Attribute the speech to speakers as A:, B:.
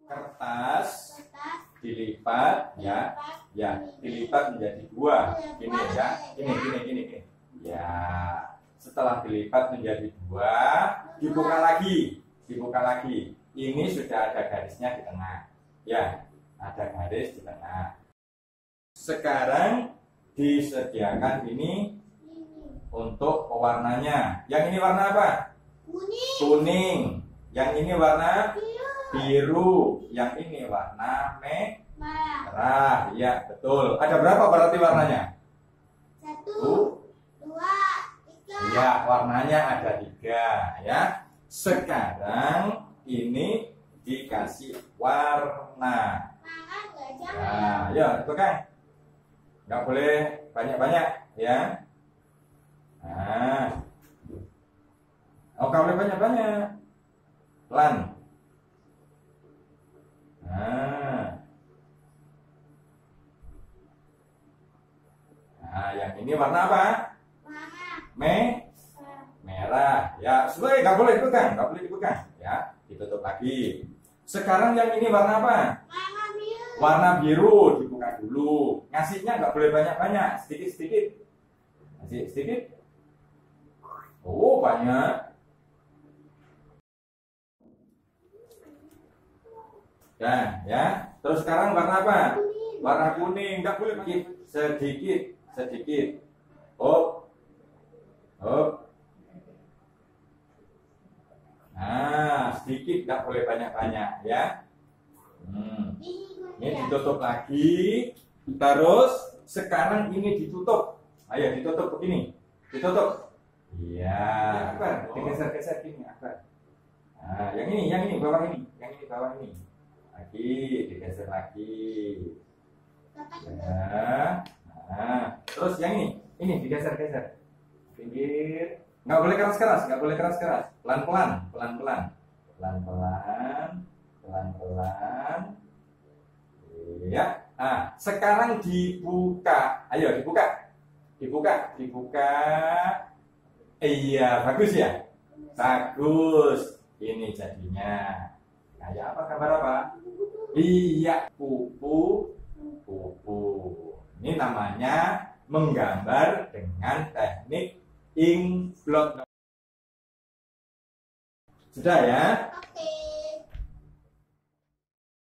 A: Kertas dilipat ya, dilipat menjadi dua. Gini ya, gini. Ya, setelah dilipat menjadi dua, dibuka lagi. Ini sudah ada garisnya di tengah. Ya, ada garis di tengah. Sekarang disediakan ini untuk pewarnanya. Yang ini warna apa? Kuning. Yang ini warna biru. Yang ini warna merah. Ya, betul. Ada berapa berarti warnanya?
B: 1, 2, 3.
A: Ya, warnanya ada 3 ya. Sekarang ini dikasih warna. Nah, ya, itu kan. Nggak boleh banyak-banyak ya. Nah. Oh, nggak boleh banyak-banyak. Pelan. Nah, yang ini warna apa? Merah. Ya, sebenarnya nggak boleh dipegang, ya. Ditutup lagi. Sekarang yang ini warna apa? Warna biru. Dibuka dulu. Ngasihnya nggak boleh banyak-banyak, sedikit-sedikit. Ngasih sedikit. Oh, banyak. Dan ya. Terus sekarang warna apa? Warna kuning. Nggak boleh sedikit. Hop. Nah, sedikit, nggak boleh banyak-banyak ya. Ini ditutup lagi. Terus sekarang ini ditutup. Ayo ditutup begini. Ditutup. Iya. Digeser-geser gini. Nah, yang ini bawah ini. Yang ini bawah ini. Lagi digeser lagi. Ya. Nah, terus yang ini digeser-geser. Pinggir. Nggak boleh keras-keras. Pelan-pelan. Ya. Nah, sekarang dibuka. Ayo dibuka. Iya, bagus ya. Bagus. Ini jadinya. Kayak apa, gambar apa? Iya, kupu. Ini namanya menggambar dengan teknik ink blot. Sudah ya?